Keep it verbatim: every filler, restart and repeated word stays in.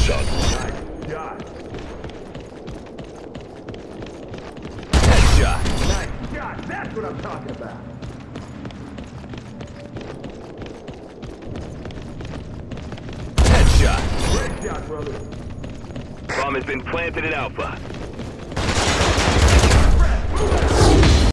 Headshot. Nice shot. Headshot. Nice shot. That's what I'm talking about. Headshot. Great shot, brother. Bomb has been planted at Alpha. Move it.